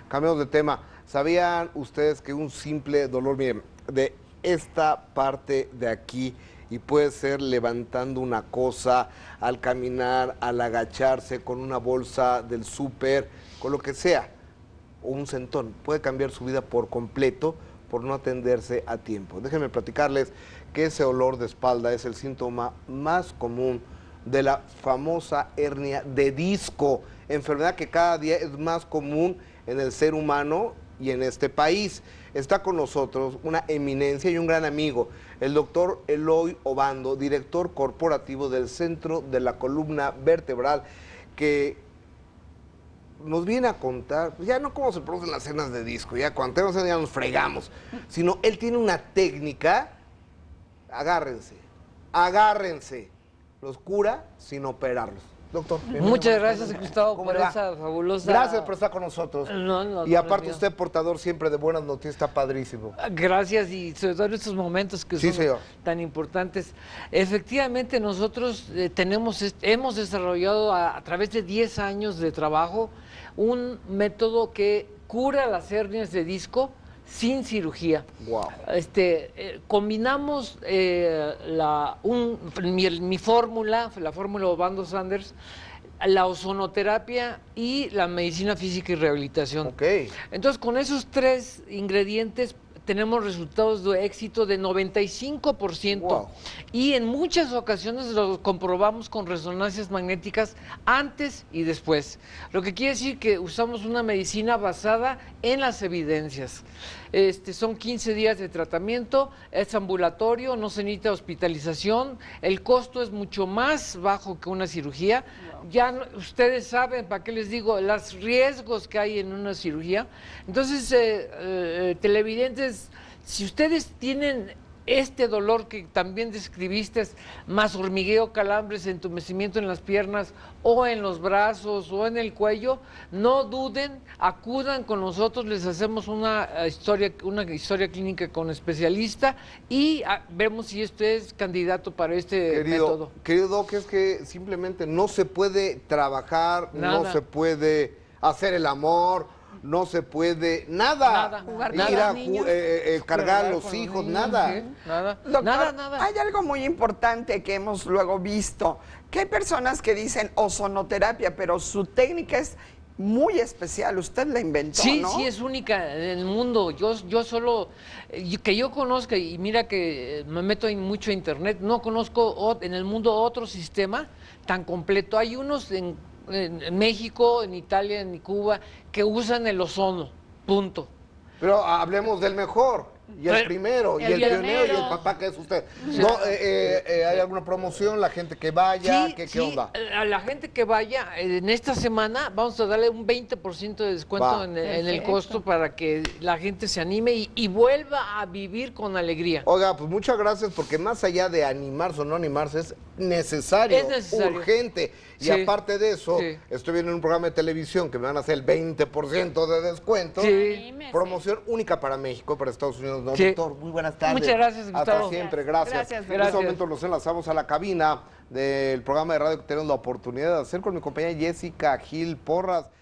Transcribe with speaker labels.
Speaker 1: Cambiamos de tema. ¿Sabían ustedes que un simple dolor, miren, de esta parte de aquí, y puede ser levantando una cosa, al caminar, al agacharse, con una bolsa del súper, con lo que sea, o un centón, puede cambiar su vida por completo por no atenderse a tiempo? Déjenme platicarles que ese olor de espalda es el síntoma más común de la famosa hernia de disco, enfermedad que cada día es más común en el ser humano y en este país. Está con nosotros una eminencia y un gran amigo, el doctor Eloy Obando, director corporativo del Centro de la Columna Vertebral, que nos viene a contar, pues ya no cómo se producen las hernias de disco, ya cuando tenemos hernia ya nos fregamos, sino él tiene una técnica, agárrense, los cura sin operarlos. Doctor,
Speaker 2: muchas gracias, Gustavo, por esa fabulosa...
Speaker 1: Gracias por estar con nosotros. Y aparte usted, portador siempre de buenas noticias, está padrísimo.
Speaker 2: Gracias, y sobre todo en estos momentos que son tan importantes. Efectivamente, nosotros hemos desarrollado a través de 10 años de trabajo un método que cura las hernias de disco sin cirugía.
Speaker 1: Wow.
Speaker 2: Combinamos mi fórmula, la fórmula Obando Sanders, la ozonoterapia y la medicina física y rehabilitación.
Speaker 1: Okay.
Speaker 2: Entonces, con esos tres ingredientes tenemos resultados de éxito de 95%.
Speaker 1: Wow.
Speaker 2: Y en muchas ocasiones lo comprobamos con resonancias magnéticas antes y después. Lo que quiere decir que usamos una medicina basada en las evidencias. Son 15 días de tratamiento, es ambulatorio, no se necesita hospitalización, el costo es mucho más bajo que una cirugía. Wow. Ya ustedes saben, ¿para qué les digo? Los riesgos que hay en una cirugía. Entonces, televidentes, si ustedes tienen este dolor que también describiste, más hormigueo, calambres, entumecimiento en las piernas o en los brazos o en el cuello, no duden, acudan con nosotros, les hacemos una historia clínica con especialista y vemos si esto es candidato para este método.
Speaker 1: Querido Doc, es que simplemente no se puede trabajar,
Speaker 2: nada.
Speaker 1: No se puede hacer el amor, no se puede, nada.
Speaker 3: Jugar
Speaker 1: ir a cargar a los hijos, nada.
Speaker 2: ¿Sí? Nada.
Speaker 3: Doctor,
Speaker 2: nada.
Speaker 3: Hay algo muy importante que hemos luego visto, que hay personas que dicen ozonoterapia, pero su técnica es muy especial, usted la inventó, ¿no?
Speaker 2: Sí, es única en el mundo. Yo solo, que yo conozca, y mira que me meto mucho a internet, no conozco en el mundo otro sistema tan completo. Hay unos en México, en Italia, en Cuba, que usan el ozono, punto.
Speaker 1: Pero hablemos del mejor, y el primero, y el pionero, y el papá que es usted. Sí. No, ¿hay alguna promoción? ¿La gente que vaya? ¿Qué onda?
Speaker 2: A la gente que vaya, en esta semana vamos a darle un 20% de descuento en el costo para que la gente se anime y vuelva a vivir con alegría.
Speaker 1: Oiga, pues muchas gracias, porque más allá de animarse o no animarse, es necesario, urgente. Y aparte de eso, estoy viendo en un programa de televisión que me van a hacer el 20% de descuento.
Speaker 2: Sí.
Speaker 1: Promoción única para México, para Estados Unidos. No, doctor, muy buenas tardes.
Speaker 2: Muchas gracias, Gustavo.
Speaker 1: Hasta siempre, gracias. En este momento nos enlazamos a la cabina del programa de radio que tenemos la oportunidad de hacer con mi compañera Jessica Gil Porras.